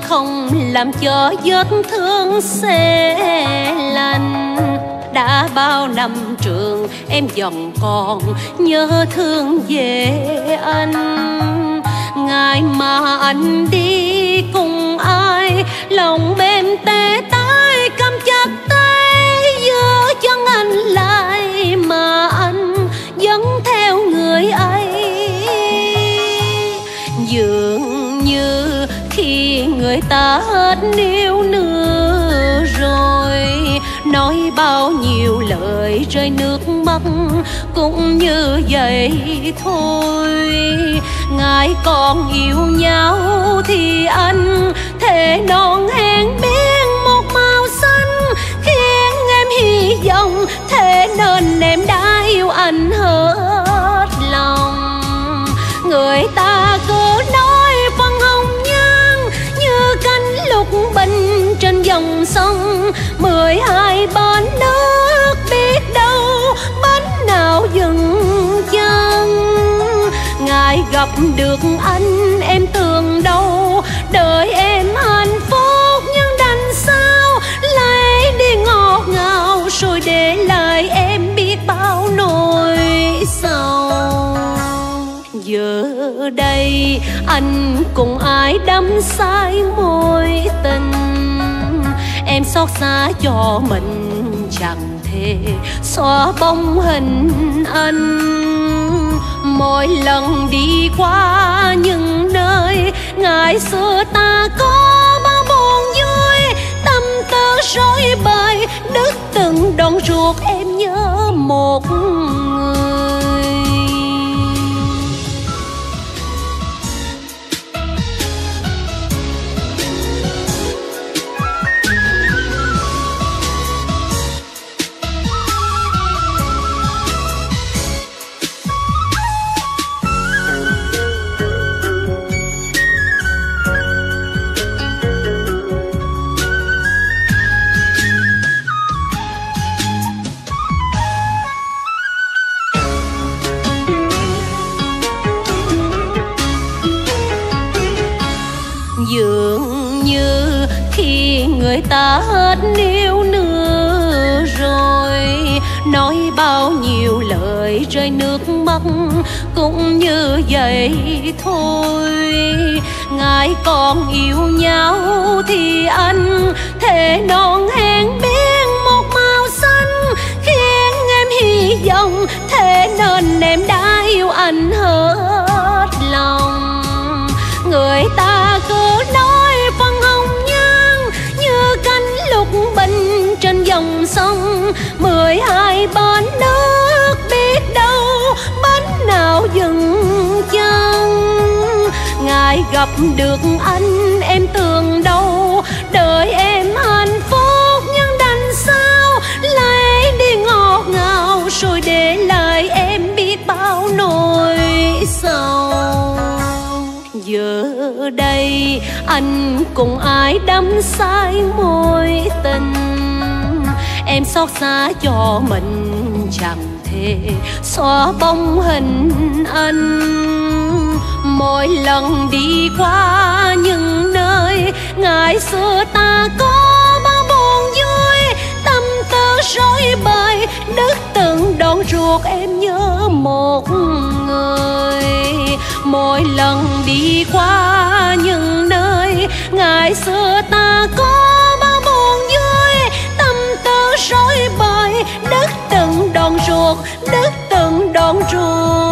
không làm cho vết thương xe lành. Đã bao năm trường em vẫn còn nhớ thương về anh. Ngày mà anh đi cùng ai, lòng em tê tái cầm chặt tay giữ chân anh lại, mà anh vẫn theo người ấy. Dường như khi người ta hết níu nữa rồi, nói bao nhiêu lời rơi nước mắt cũng như vậy thôi. Ngài còn yêu nhau thì anh thề non hẹn biến một màu xanh, khiến em hy vọng thế nên em đã yêu anh hết lòng. Người ta cứ nói phân hồng nhan như cánh lục bình trên dòng sông, 12 bên nước biết đâu bến nào dừng chân. Ngài gặp được anh em tưởng đâu đời em hạnh phúc, nhưng đành sao lại đi ngọt ngào rồi để lại em biết bao nỗi sầu. Giờ đây anh cùng ai đắm say mối tình, em xót xa cho mình chẳng thể xóa bóng hình anh. Mỗi lần đi qua những nơi ngày xưa ta có bao buồn vui, tâm tư rối bời đứt từng đoạn ruột em nhớ một người. Dường như khi người ta hết níu nữa rồi, nói bao nhiêu lời rơi nước mắt cũng như vậy thôi. Ngài còn yêu nhau thì anh thề non hẹn biến một màu xanh, khiến em hy vọng thế nên em đã yêu anh hết lòng. Người ta cứ nói phân hồng nhan như cánh lục bình trên dòng sông, 12 bên nước biết đâu bến nào dừng chân. Ngài gặp được anh em tưởng đâu đời em hạnh phúc, nhưng đành sao lại đi ngọt ngào rồi để lại em biết bao nỗi sầu. Giờ đây anh cùng ai đắm say mối tình, em xót xa cho mình chẳng thể xóa bóng hình anh. Mỗi lần đi qua những nơi ngày xưa ta có bao buồn vui, tâm tư rối bời đứt từng đoạn ruột em nhớ một người. Mỗi lần đi qua những nơi ngày xưa ta có bao buồn vui, tâm tư rối bời đứt từng đoạn ruột, đứt từng đoạn ruột.